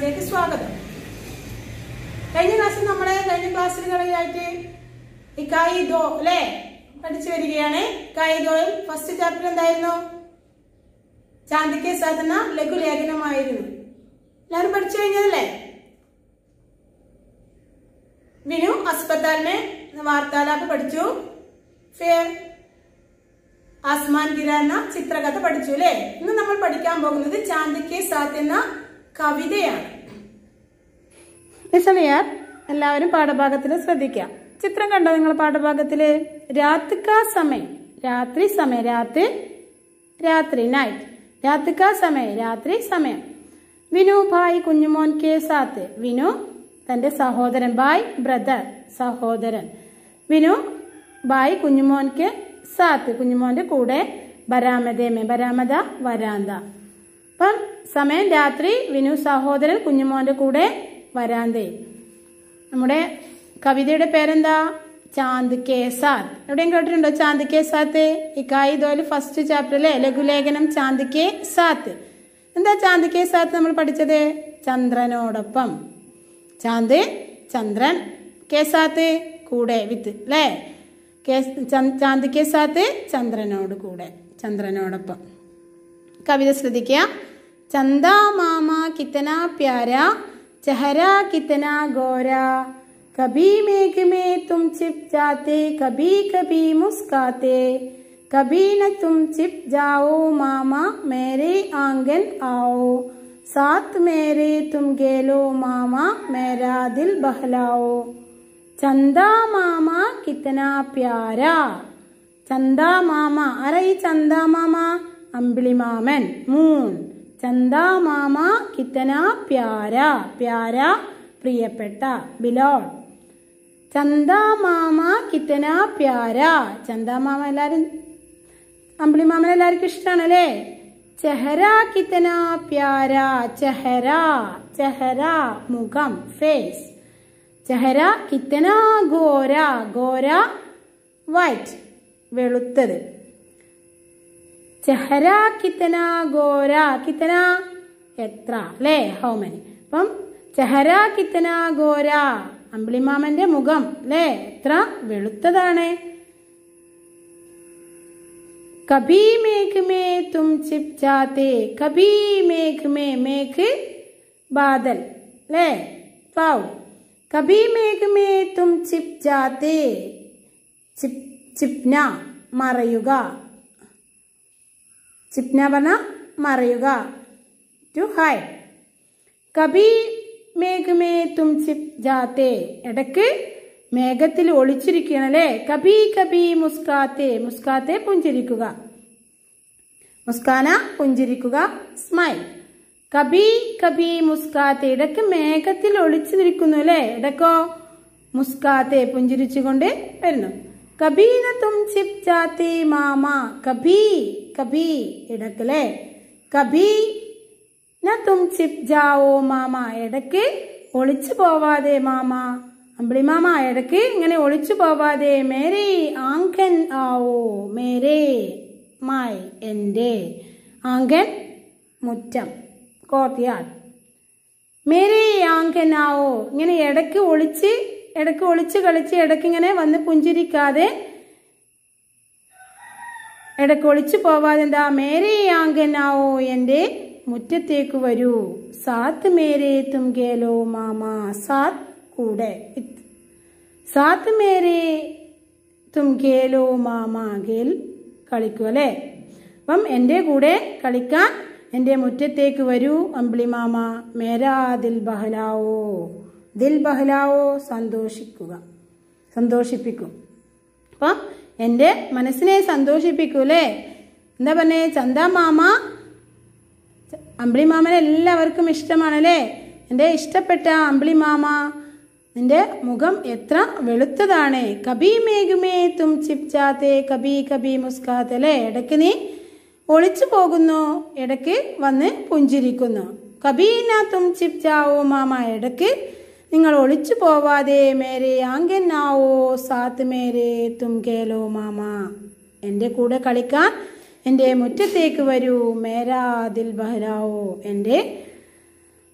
ക്ലാസ്സിലേക്ക് സ്വാഗതം. കഴിഞ്ഞ ക്ലാസ്സിൽ നമ്മളെ കഴിഞ്ഞ ക്ലാസ്സുകളിലായിട്ട് ഇക്കായി ദോ അല്ലേ പഠിച്ചു വരികയാണ്. ഇക്കായി ദോയിൽ ഫസ്റ്റ് ചാപ്റ്റർ എന്തായിരുന്നു? ചാന്ദിക്കെ സാധന ലഘുലേഖനമായിരുന്നു. എല്ലാവരും പഠിച്ചു കഴിഞ്ഞതല്ലേ? വിനു अस्पताल में वार्तालाप പഠിച്ചു. फिर ആസ്മാൻ ഗിര എന്ന ചിത്രകഥ പഠിച്ചു അല്ലേ? ഇന്ന് നമ്മൾ പഠിക്കാൻ പോകുന്നത് ചാന്ദിക്കെ സാത്ത് എന്ന കവിതയാണ്. എല്ലാവരും പാഠഭാഗത്തിൽ ശ്രദ്ധിക്കാം. ചിത്രം കണ്ടോ നിങ്ങൾ പാഠഭാഗത്തില്? രാത് കാ സമയം, രാത്രി സമയം, രാത്രി നൈറ്റ്, രാത് കാ സമയം, രാത്രി സമയം. വിനു ഭായ് കുഞ്ഞുമോൻ കെ സാത്ത്, വിനു തന്റെ സഹോദരൻ, ഭായ് ബ്രദർ സഹോദരൻ, വിനു ഭായ് കുഞ്ഞുമോൻ കെ സാത്ത് കുഞ്ഞുമോന്റെ കൂടെ, ബരാമദമേ ബരാമദ വരാന്ത. അപ്പം സമയം രാത്രി, വിനു സഹോദരൻ കുഞ്ഞുമോന്റെ കൂടെ വരാന്തയിൽ. നമ്മുടെ കവിതയുടെ പേരെന്താ? ചാന്ദ് കെ സാത്ത്. എവിടെയും കേട്ടിട്ടുണ്ടോ ചാന്ദ് കെ സാത്ത്? ഇക്കായി ദോയിൽ ഫസ്റ്റ് ചാപ്റ്ററിലെ ലഘുലേഖനം ചാന്ദ് കെ സാത്ത്. എന്താ ചാന്ദ് കെ സാത്ത് നമ്മൾ പഠിച്ചത്? ചന്ദ്രനോടൊപ്പം. ചാന്ദ് ചന്ദ്രൻ, കെ സാത്ത് കൂടെ, വിത്ത് അല്ലേ? ചാന്ദ് കെ സാത്ത് ചന്ദ്രനോട് കൂടെ, ചന്ദ്രനോടൊപ്പം. കവിത ശ്രദ്ധിക്കുക. ചന്ദാ മാമ കിത്തനാ പ്യാരാ, चेहरा कितना गोरा, कभी मेघ में तुम छिप जाते, कभी कभी मुस्काते, कभी न तुम छिप जाओ मामा मेरे आंगन आओ, साथ मेरे तुम गेलो मामा मेरा दिल बहलाओ. चंदा मामा कितना प्यारा. चंदा मामा, आरा ഈ ചന്ദാ മാമ? അമ്പിളി മാമൻ, മൂൺ. ചന്ദാ മാമ കിത്തന പ്യാര, പ്യാര പ്രിയപ്പെട്ട, ബിലോഡ്. ചന്ദാ മാമ കിത്തന പ്യാര. ചന്ദാ മാമ എല്ലാരും, അമ്പിളി മാമൻ എല്ലാവർക്കും ഇഷ്ടമാണ് അല്ലേ? ചെഹര കിത്തന പ്യാര, ചെഹര, ചെഹര മുഖം, ഫേസ്. ചെഹര കിത്തന ഗോര, ഗോര വൈറ്റ് വെളുത്തത്. ചെഹര കിത്തന ഗോര, കിത്തന എത്ര അല്ലേ? How many. അപ്പം ചെഹര കിത്തന ഗോര, അമ്പിളിമാമന്റെ മുഖം അല്ലേ എത്ര വെളുത്തതാണ്. കഭി മേഘ് മേ തും छिप जाते, കഭി മേഘ് മേ, മേഘ് ബാദൽ അല്ലേ, ക്ലൗഡ്. കഭി മേഘ് മേ തും छिप जाते, छिपന മറയുക, ചിപ്ന പറഞ്ഞ മറയുക, ടു ഹൈഡ്. കഭി മേഘ് മേ തും छिप जाते, ഇടക്ക് മേഘത്തിൽ ഒളിച്ചിരിക്കണം അല്ലേ? കഭി കഭി മുസ്കാത്തെ, മുസ്കാത്തെ പുഞ്ചിരിക്കുക, മുസ്കാന പുഞ്ചിരിക്കുക, സ്മൈൽ. കഭി കഭി മുസ്കാത്തെ, ഇടക്ക് മേഘത്തിൽ ഒളിച്ചു നിൽക്കുന്നു അല്ലേ? ഇടക്കോ മുസ്കാത്തെ പുഞ്ചിരിച്ചുകൊണ്ട് വരുന്നു. കഭി ന തും छिप जाते മാമ, കഭി കഭി ഇടക്കല്ലേ? കഭി ന തും छिप जाओ മാമ, ഇടക്ക് ഒളിച്ചു പോവാതെ മാമ, അമ്പിളി മാമ ഇടക്ക് ഇങ്ങനെ ഒളിച്ചു പോവാതെ. മേരെ ആങ്കൻ ആവോ, മേരെ മൈ എന്റെ, ആങ്കൻ മുറ്റം, കോർട്ട്യാർഡ്. മേരെ ആങ്കൻ ആവോ, ഇങ്ങനെ ഇടക്ക് ഒളിച്ച് കളിച്ച് ഇടയ്ക്ക് ഇങ്ങനെ വന്ന് പുഞ്ചിരിക്കാതെ, ഇടയ്ക്ക് ഒളിച്ചു പോവാതെ എന്താ? മേരെ ആങ്കനാവോ, എന്റെ മുറ്റത്തേക്ക് വരൂ. സാത്ത് മേരെ തും ഗേലോ മാമ, സാത്ത് കൂടെ, സാത്ത് മേരെ തും ഗേലോ മാമ, ഗേൽ കളിക്കൂ അല്ലേ? അപ്പം എന്റെ കൂടെ കളിക്കാൻ എന്റെ മുറ്റത്തേക്ക് വരൂ അമ്പിളി മാമ. മേരാ ദിൽ ബഹലാവോ, ദിൽ ബഹലാവോ സന്തോഷിക്കുക, സന്തോഷിപ്പിക്കും. അപ്പം എന്റെ മനസ്സിനെ സന്തോഷിപ്പിക്കൂ അല്ലേ? എന്താ പറഞ്ഞേ? ചന്ദാ മാമ, അമ്പിളി മാമനെ എല്ലാവർക്കും ഇഷ്ടമാണല്ലേ? എന്റെ ഇഷ്ടപ്പെട്ട അമ്പിളി മാമ, നിന്റെ മുഖം എത്ര വെളുത്തതാണ്. കഭി മേഘ് മേ തും छिप जाते, കഭി കഭി മുസ്കാത്തെ അല്ലേ? ഇടയ്ക്ക് നീ ഒളിച്ചു പോകുന്നു, ഇടയ്ക്ക് വന്ന് പുഞ്ചിരിക്കുന്നു. കഭി ന തും छिप जाओ മാമ, ഇടയ്ക്ക് നിങ്ങൾ ഒളിച്ചു പോവാതെ. മേരെ ആങ്കൻ ആവോ, സാത്ത് മേരെ തും ഗേലോ മാമ, എന്റെ കൂടെ കളിക്കാൻ എന്റെ മുറ്റത്തേക്ക് വരൂ. മേരാ ദിൽ ബഹലാവോ, എന്റെ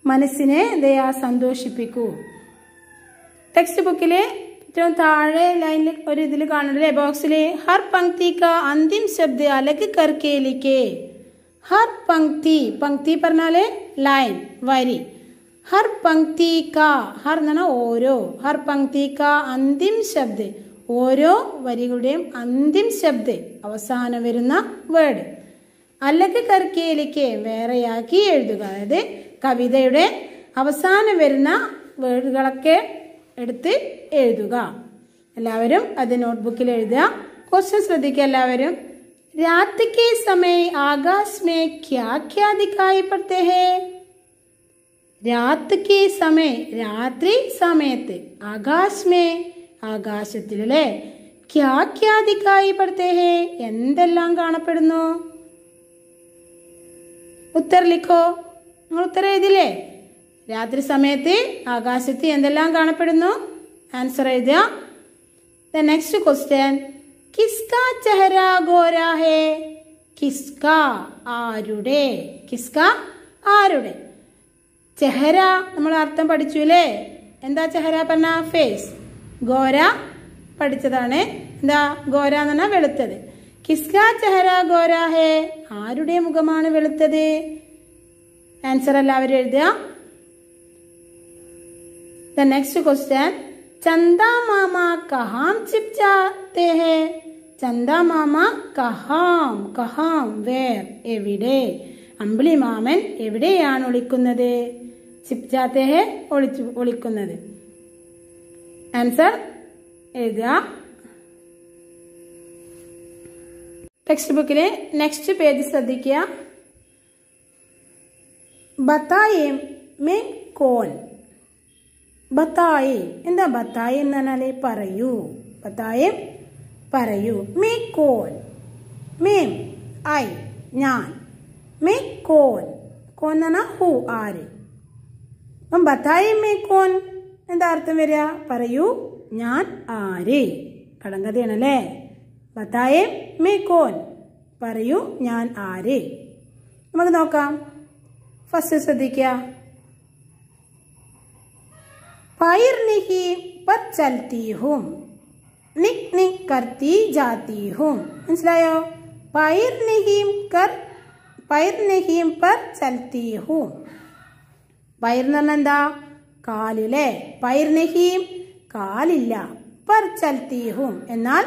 മനസ്സിനെ ദയാ സന്തോഷിപ്പിക്കൂ. ടെക്സ്റ്റ് ബുക്കില് ഏറ്റവും താഴെ ലൈനിൽ ഒരു ഇതിൽ കാണുന്നില്ലേ ബോക്സില് ഹർ പങ്ക്തി കാ അന്തിം ശബ്ദ അലഗ് കർക്കെ ലിഖേ. ഹർ പങ്ക്തി, പങ്ക്തി പറഞ്ഞാല് ലൈൻ വരി. ഹർ പങ്ക്തി കാ, ഹർ എന്ന് പറഞ്ഞാൽ ഓരോ, ഹർ പങ്ക്തി കാ അന്തിം ശബ്ദ, ഓരോ വരികളുടെയും അന്തിം ശബ്ദ അവസാനം വരുന്ന വേർഡ്. അലഗ് കർക്കെ ലിഖേ, വേറെയാക്കി എഴുതുക. അതായത് കവിതയുടെ അവസാനം വരുന്ന വേർഡുകളൊക്കെ എടുത്ത് എഴുതുക. എല്ലാവരും അത് നോട്ട്ബുക്കിൽ എഴുതുക. ക്വസ്റ്റ്യൻ ശ്രദ്ധിക്കുക എല്ലാവരും. രാത്രി के समय आकाश में क्या क्या दिखाई पड़ते हैं? രാത്രി के समय, രാത്രി സമയത്ത്, ആകാശ് മേ, ആകാശത്തിലെ, ക്യാ ക്യാ ദിക്കായി പടുത്തേ ഹേ, എന്തെല്ലാം കാണപ്പെടുന്നു? ഉത്തർ ലിഖോ, നിങ്ങൾ ഉത്തരം എഴുതില്ലേ? രാത്രി സമയത്ത് ആകാശത്ത് എന്തെല്ലാം കാണപ്പെടുന്നു? ആൻസർ എഴുതുക. ദ നെക്സ്റ്റ് ക്വസ്റ്റ്യൻ, കിസ്കാ ചെഹര ഗോരാ ഹേ? കിസ്കാ, ആരുടെ, കിസ്കാ ആരുടെ. ചെഹര നമ്മൾ അർത്ഥം പഠിച്ചു അല്ലേ? എന്താ ചെഹര പറഞ്ഞ? ഫേസ്. ഗോര പഠിച്ചതാണ്. എന്താ ഗോര എന്ന് പറഞ്ഞാൽ വെളുത്തത്. കിസ്കാ ചെഹര ഗോരാ ഹേ, ആരുടെ മുഖമാണ് വെളുത്തത്? ആൻസർ എല്ലാവരും എഴുതുക. The next question, चंदा मामा कहाँ छिप जाते हैं? चंदा मामा कहाँ, कहाँ, where, എവിടെ. അമ്പിളി മാമൻ എവിടെയാണ് ഒളിക്കുന്നത്? छिप जाते हैं, ഒളിക്കുന്നത്. ആൻസർ എഴുതുക. ടെക്സ്റ്റ് ബുക്കിലെ നെക്സ്റ്റ് പേജ് ശ്രദ്ധിക്കുക. बताए में कौन. ബത്തായി, എന്താ ബത്തായി എന്ന് പറഞ്ഞാല് പറയൂ. ബത്തായി പറയൂ. മേ കോൻ, മേം ഐ ഞാൻ. മേ കോൻ, കോൻ എന്ന് പറഞ്ഞാൽ ഹു ആര്. അപ്പം ബത്തായി മേ കോൻ എന്താ അർത്ഥം വരിക? പറയൂ ഞാൻ ആര്. കടങ്കഥയാണല്ലേ. ബത്തായി മേ കോൻ, പറയൂ ഞാൻ ആര്. നമുക്ക് നോക്കാം. ഫസ്റ്റ് ശ്രദ്ധിക്കുക. पैर नहीं पर चलती हूँ, निक निक करती जाती हूँ. മനസ്സിലായോ? पैर नहीं पर चलती हूँ. पैर എന്ന് പറഞ്ഞാൽ എന്താ? കാലിലെ. पैर नहीं കാലില്ല. पर चलती हूँ എന്നാൽ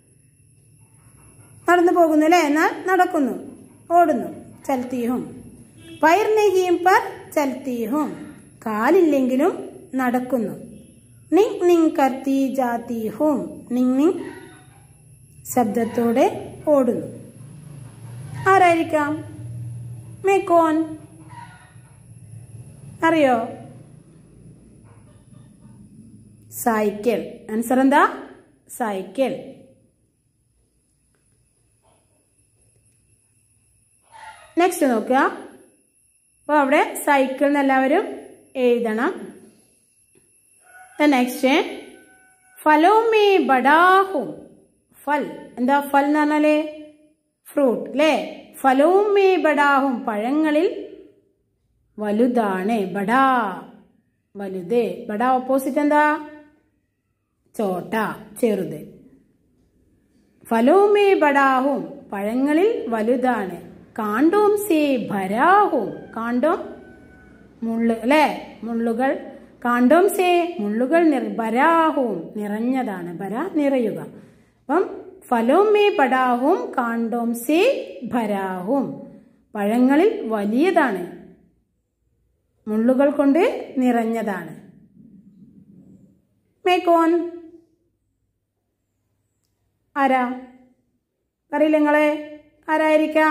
നടന്നു പോകുന്നു അല്ലേ? എന്നാൽ നടക്കുന്നു, ഓടുന്നു. चलती हूँ. पैर नहीं पर चलती हूँ, കാലില്ലെങ്കിലും നടക്കുന്നു. നിങ് നിങ് കർത്തി ജാതി ഹൂം, നിങ് നിങ് ശബ്ദത്തോടെ ഓടുന്നു. ആരായിരിക്കാം? മേ കോൻ, അറിയോ? സൈക്കിൾ. ആൻസർ എന്താ? സൈക്കിൾ. നെക്സ്റ്റ് നോക്കുക. അപ്പൊ അവിടെ സൈക്കിൾ എന്നെല്ലാവരും എഴുതണം. നെക്സ്റ്റ്, ഫലോ മേ ബഡാ ഹൂം. ഫൽ എന്താ? ഫൽ എന്ന് പറഞ്ഞാല് ഫ്രൂട്ട് അല്ലേ? ഫലോ മേ ബഡാ ഹൂം, പഴങ്ങളിൽ വലുതാണ്. ബഡാ വലുത്. ബഡാ ഓപ്പോസിറ്റ് എന്താ? ചോട്ട ചെറുത്. ഫലോ മേ ബഡാ ഹൂം, പഴങ്ങളിൽ വലുതാണ്. കാണ്ടോം സേ ഭരാ ഹൂം, കാണ്ടോം മുള്ള് അല്ലേ? മുള്ളുകൾ. കാണ്ടോം സേ മുള്ളുകൾ ഭരാഹും നിറഞ്ഞതാണ്. ഭര നിറയുക. അപ്പം ഫലോം മേ ബഡാഹും കാണ്ടോം സേ ഭരാഹും, പഴങ്ങളിൽ വലിയതാണ്, മുള്ളുകൾ കൊണ്ട് നിറഞ്ഞതാണ്. മേ കോൻ ആരാ? അറിയില്ല നിങ്ങളെ? ആരായിരിക്കാം?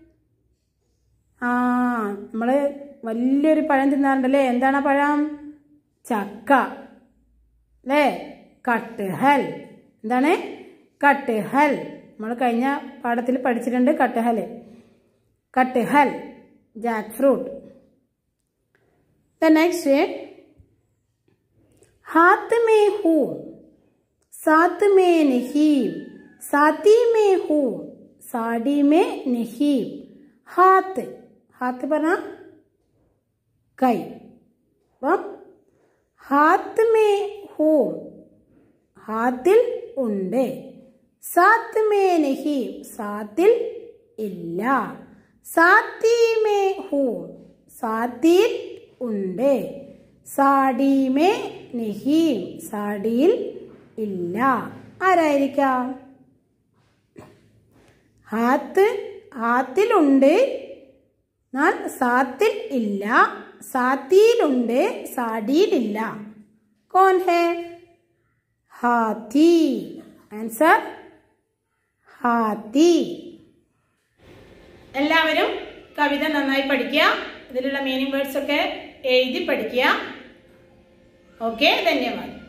നമ്മള് വലിയൊരു പഴം തിന്നാറുണ്ടല്ലേ? എന്താണ് ആ പഴം? ചക്ക അല്ലേ? കട്ട്ഹൽ. എന്താണ്? കട്ട്ഹൽ. നമ്മൾ കഴിഞ്ഞ പാഠത്തിൽ പഠിച്ചിട്ടുണ്ട് കട്ട്ഹൽ. കട്ട്ഹൽ, ജാക്ക് ഫ്രൂട്ട്. ദ നെക്സ്റ്റ്, हाथ में हूँ साथ में नहीं, साथी में हूँ साड़ी में नहीं. हाथ, हाथ പറഞ്ഞ കൈ അപ്പം ഹാത്ത് മേ ഹൂ, ഹാത്തിൽ ഉണ്ട്. സാത്ത് മേ നഹി, സാത്തിൽ ഇല്ല. സാത്തി മേ ഹൂ, സാത്തിൽ ഉണ്ട്. സാഡി മേ നഹി, സാഡിയിൽ ഇല്ല. ആരായിരിക്കാം? ഹാത്ത്, ഹാത്തിലുണ്ട്, എന്നാൽ സാത്തിൽ ഇല്ല. സാത്തിയിലുണ്ട്, സാഡിയിലില്ല. കോൺ ഹേ? ഹാത്തി. ആൻസർ ഹാത്തി. എല്ലാവരും കവിത നന്നായി പഠിക്കുക. ഇതിലുള്ള മീനിങ് വേർഡ്സ് ഒക്കെ എഴുതി പഠിക്കുക. ഓക്കെ, ധന്യവാദം.